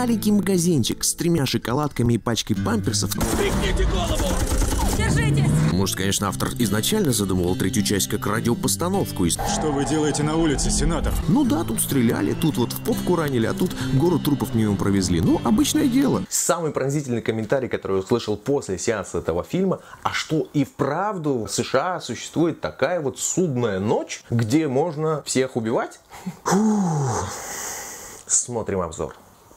маленький магазинчик с 3 шоколадками и пачкой памперсов. Пригните голову! Держитесь! Может, конечно, автор изначально задумывал 3-ю часть как радиопостановку. Что вы делаете на улице, сенатор? Ну да, тут стреляли, тут вот в попку ранили, а тут гору трупов мимо провезли. Ну, обычное дело. Самый пронзительный комментарий, который я услышал после сеанса этого фильма: а что, и вправду в США существует такая вот судная ночь, где можно всех убивать? Смотрим обзор.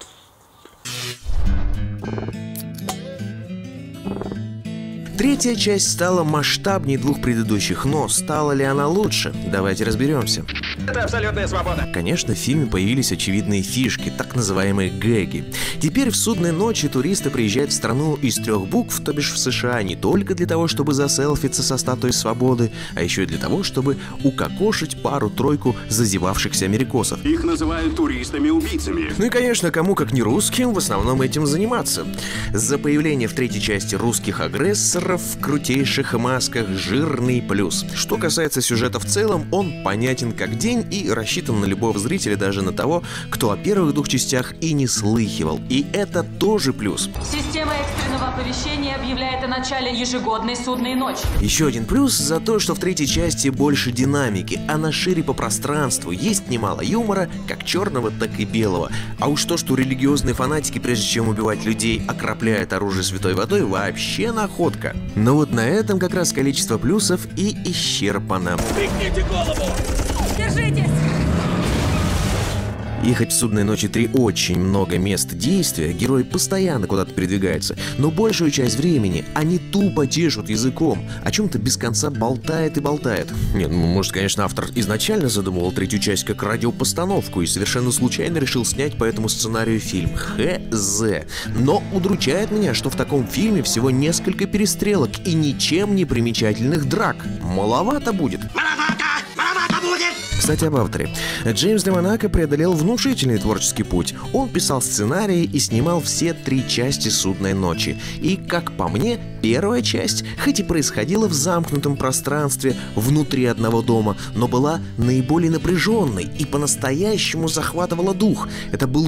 Третья часть стала масштабнее 2 предыдущих, но стала ли она лучше? Давайте разберемся. Это абсолютная свобода. Конечно, в фильме появились очевидные фишки, так называемые гэги. Теперь в судной ночи туристы приезжают в страну из 3 букв, то бишь в США, не только для того, чтобы заселфиться со статуей свободы, а еще и для того, чтобы укокошить пару-тройку зазевавшихся америкосов. Их называют туристами-убийцами. Ну и, конечно, кому как не русским в основном этим заниматься. За появление в 3-й части русских агрессоров в крутейших масках жирный плюс. Что касается сюжета в целом, он понятен как день и рассчитан на любого зрителя, даже на того, кто о первых 2 частях и не слыхивал. И это тоже плюс. Система экстренного оповещения объявляет о начале ежегодной судной ночи. Еще один плюс за то, что в 3-й части больше динамики, она шире по пространству, есть немало юмора, как черного, так и белого. А уж то, что религиозные фанатики, прежде чем убивать людей, окропляют оружие святой водой, вообще находка. Но вот на этом как раз количество плюсов и исчерпано. Пригните голову! Держитесь! И хоть в «Судной ночи 3» очень много мест действия, герои постоянно куда-то передвигаются, но большую часть времени они тупо чешут языком, о чем-то без конца болтает и болтает. Нет, может, конечно, автор изначально задумывал 3-ю часть как радиопостановку и совершенно случайно решил снять по этому сценарию фильм. Хз. Но удручает меня, что в таком фильме всего несколько перестрелок и ничем не примечательных драк. Маловато будет. Маловато будет! Кстати, об авторе. Джеймс де Монако преодолел внушительный творческий путь. Он писал сценарии и снимал все 3 части «Судной ночи». И, как по мне, 1-я часть, хоть и происходила в замкнутом пространстве внутри одного дома, но была наиболее напряженной и по-настоящему захватывала дух. Это был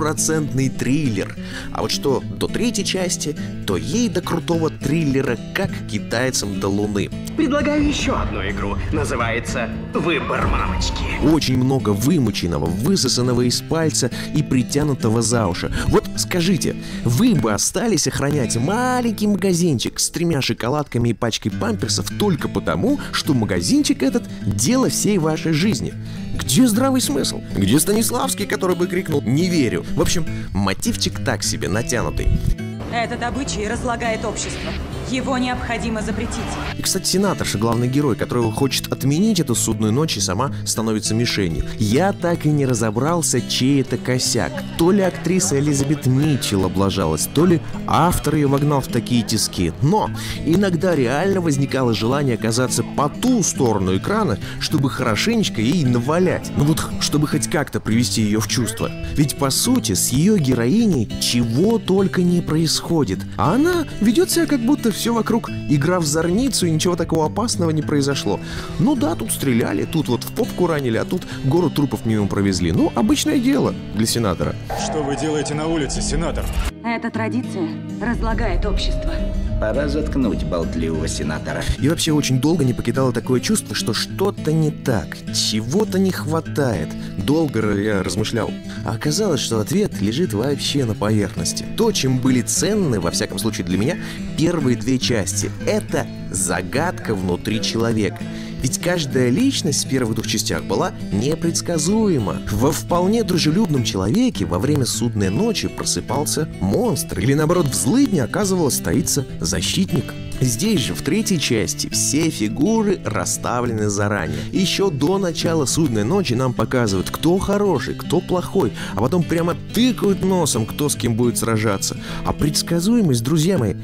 100% триллер. А вот что до 3-й части, то ей до крутого триллера, как китайцам до Луны. Предлагаю еще одну игру. Называется «Выбор мамочки». Очень много вымученного, высосанного из пальца и притянутого за уши. Вот скажите, вы бы остались охранять маленький магазинчик с 3 шоколадками и пачкой памперсов только потому, что магазинчик этот – дело всей вашей жизни? Где здравый смысл? Где Станиславский, который бы крикнул «Не верю»? В общем, мотивчик так себе, натянутый. Этот обычай разлагает общество. Его необходимо запретить. И, кстати, сенаторша, главный герой, которого хочет отменить эту судную ночь и сама становится мишенью. Я так и не разобрался, чей это косяк. То ли актриса Элизабет Митчелл облажалась, то ли автор ее вогнал в такие тиски. Но иногда реально возникало желание оказаться по ту сторону экрана, чтобы хорошенечко ей навалять. Ну вот, чтобы хоть как-то привести ее в чувство. Ведь, по сути, с ее героиней чего только не происходит. А она ведет себя, как будто все вокруг игра в зорницу, и ничего такого опасного не произошло. Ну да, тут стреляли, тут вот в попку ранили, а тут гору трупов мимо провезли. Ну, обычное дело для сенатора. Что вы делаете на улице, сенатор? Эта традиция разлагает общество. Пора заткнуть болтливого сенатора. И вообще очень долго не покидало такое чувство, что что-то не так, чего-то не хватает. Долго я размышлял. А оказалось, что ответ лежит вообще на поверхности. То, чем были ценны, во всяком случае для меня, первые 2 части. Это загадка внутри человека. Ведь каждая личность в первых 2 частях была непредсказуема. Во вполне дружелюбном человеке во время судной ночи просыпался монстр. Или наоборот, в злыдне оказывалось таится защитник. Здесь же, в 3-й части, все фигуры расставлены заранее. Еще до начала судной ночи нам показывают, кто хороший, кто плохой, а потом прямо тыкают носом, кто с кем будет сражаться. А предсказуемость, друзья мои,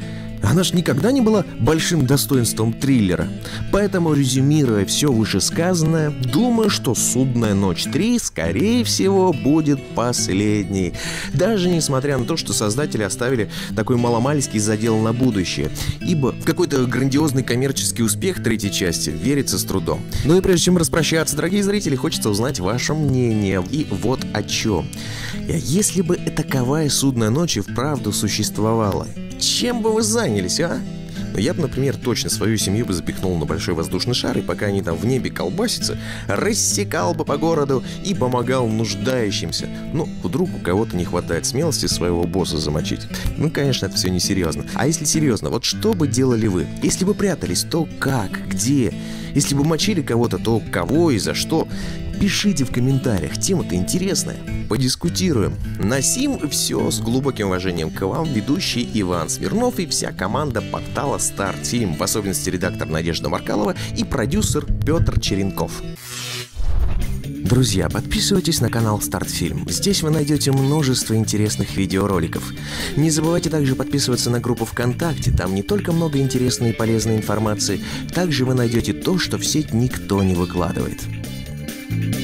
Она ж никогда не была большим достоинством триллера. Поэтому, резюмируя все вышесказанное, думаю, что «Судная ночь 3», скорее всего, будет последней. Даже несмотря на то, что создатели оставили такой маломальский задел на будущее. Ибо в какой-то грандиозный коммерческий успех третьей части верится с трудом. Ну и прежде чем распрощаться, дорогие зрители, хочется узнать ваше мнение. И вот о чем. Если бы таковая «Судная ночь» и вправду существовала, чем бы вы занялись, а? Но я бы, например, точно свою семью бы запихнул на большой воздушный шар, и пока они там в небе колбасятся, рассекал бы по городу и помогал нуждающимся. Ну, вдруг у кого-то не хватает смелости своего босса замочить. Ну, конечно, это все несерьезно. А если серьезно, вот что бы делали вы? Если бы прятались, то как, где? Если бы мочили кого-то, то кого и за что? Пишите в комментариях, тема-то интересная. Подискутируем. На сим все, с глубоким уважением к вам, ведущий Иван Смирнов и вся команда портала Стартфильм, в особенности редактор Надежда Маркалова и продюсер Петр Черенков. Друзья, подписывайтесь на канал Стартфильм. Здесь вы найдете множество интересных видеороликов. Не забывайте также подписываться на группу ВКонтакте. Там не только много интересной и полезной информации, также вы найдете то, что в сеть никто не выкладывает.